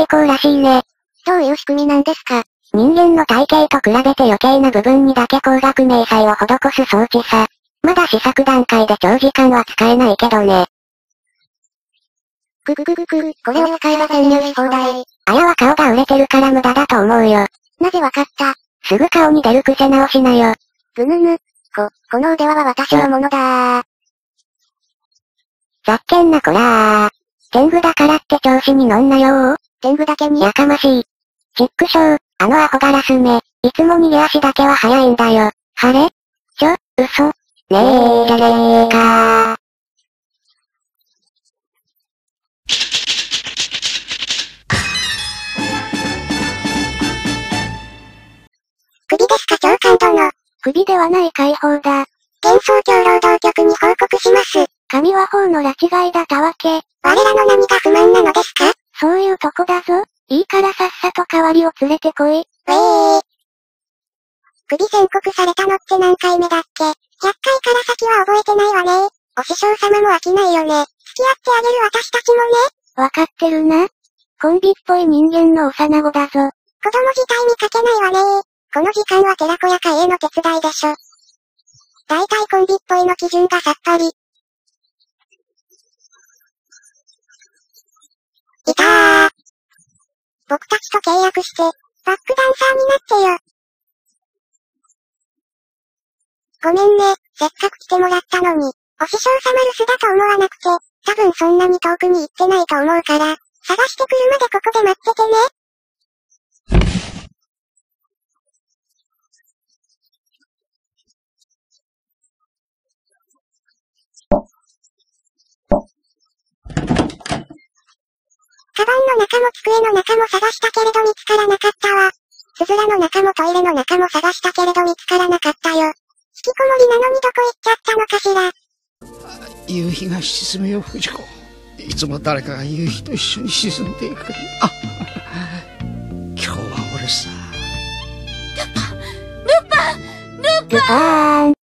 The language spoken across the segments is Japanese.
成功らしいね。 どういう仕組みなんですか？ 人間の体型と比べて余計な部分にだけ光学迷彩を施す装置さ。まだ試作段階で長時間は使えないけどね。 これを使えば潜入し放題。 あやは顔が売れてるから無駄だと思うよ。 なぜわかった？ すぐ顔に出る癖直しなよ。 ぐぬぬ。この腕輪は私のものだー。 ざっけんなこらー。天狗だからって調子に乗んなよー。 天狗だけにやかましい。チックショー、あのアホガラスめ。いつも逃げ足だけは速いんだよ。晴れ？嘘。ねえじゃねえかー。 首ですか長官殿。首ではない解放だ。幻想郷労働局に報告します。神は法の拉致いだったわけ。我らの何が不満なのですか？そういうとこだぞ。いいからさっさと代わりを連れてこい。首宣告されたのって何回目だっけ？ 100 回から先は覚えてないわね。お師匠様も飽きないよね。付き合ってあげる私たちもね。わかってるな。コンビっぽい人間の幼子だぞ。子供自体見かけないわね。この時間は寺子屋会への手伝いでしょ。だいたいコンビっぽいの基準がさっぱり。いたー。僕たちと契約して、バックダンサーになってよ。ごめんね、せっかく来てもらったのに、お師匠様留守だと思わなくて、多分そんなに遠くに行ってないと思うから、探してくるまでここで待っててね。カバンの中も机の中も探したけれど見つからなかったわ。つづらの中もトイレの中も探したけれど見つからなかったよ。引きこもりなのにどこ行っちゃったのかしら。 夕日が沈むよ藤子。いつも誰かが夕日と一緒に沈んでいく。あ、今日は俺さ。 ルパーン。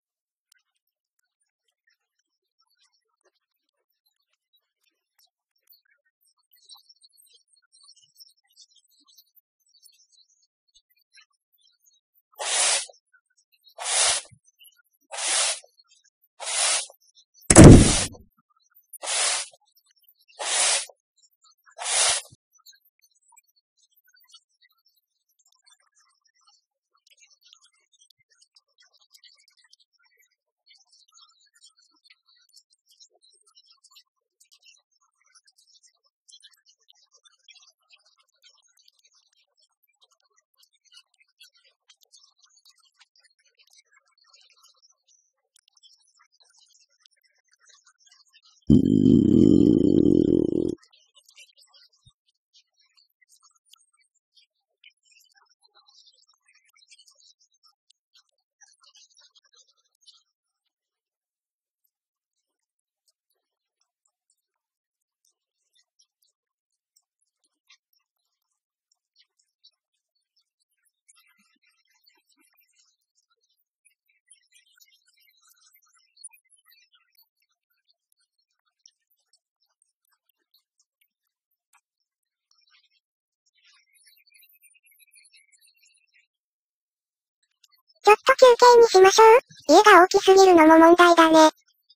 ちょっと休憩にしましょう。家が大きすぎるのも問題だね。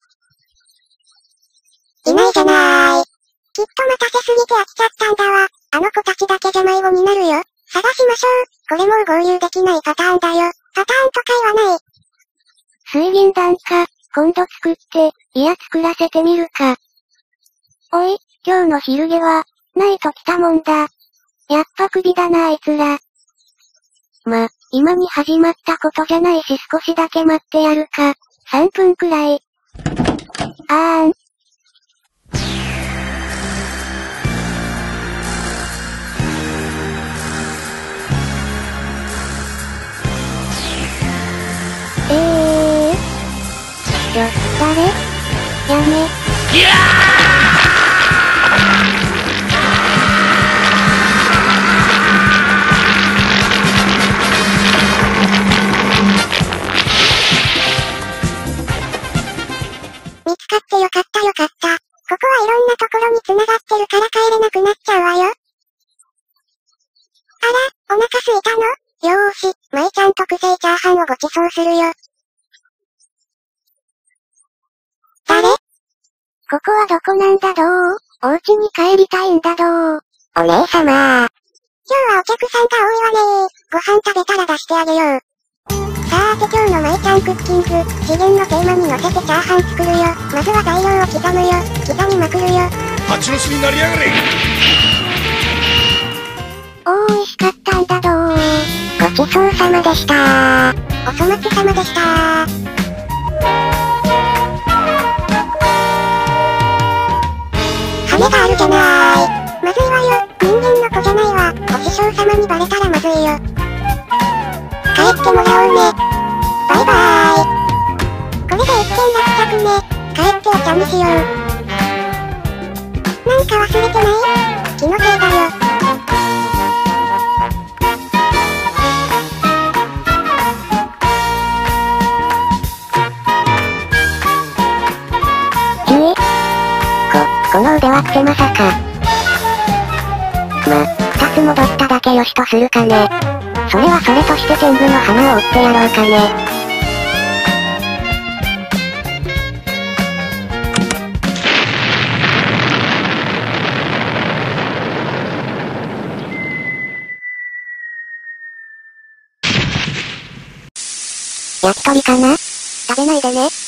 いないじゃない。きっと待たせすぎて飽きちゃったんだわ。あの子たちだけじゃ迷子になるよ。探しましょう。これもう合流できないパターンだよ。パターンとか言わない。水銀弾か。今度作って、作らせてみるか。おい、今日の昼下は、ないと来たもんだ。やっぱ首だなあいつら。今に始まったことじゃないし少しだけ待ってやるか。3分くらい。あーん。誰？やめ。見つかってよかったよかった。ここはいろんなところに繋がってるから帰れなくなっちゃうわよ。 舞ちゃん特製チャーハンをご馳走するよ。誰？ ここはどこなんだどう？お家に帰りたいんだどう。 お姉様。今日はお客さんが多いわねー。ご飯食べたら出してあげよう。さーて今日の舞ちゃんクッキング、次元のテーマに乗せてチャーハン作るよ。まずは材料を刻むよ。刻みまくるよ。 蜂の巣になりやがれ。 美味しかったんだどう。 ごちそうさまでしたー。お粗末様でしたー。羽があるじゃなーい。まずいわよ。人間の子じゃないわ。お師匠様にバレたらまずいよ。帰ってもらおうね。バイバーイ。これで一件落着ね。帰ってお茶にしよう。なんか忘れてない？気のせいだよ。 この腕輪ってまさか。二つ戻っただけよしとするかね。それはそれとして全部の花を折ってやろうかね。焼き鳥かな？食べないでね。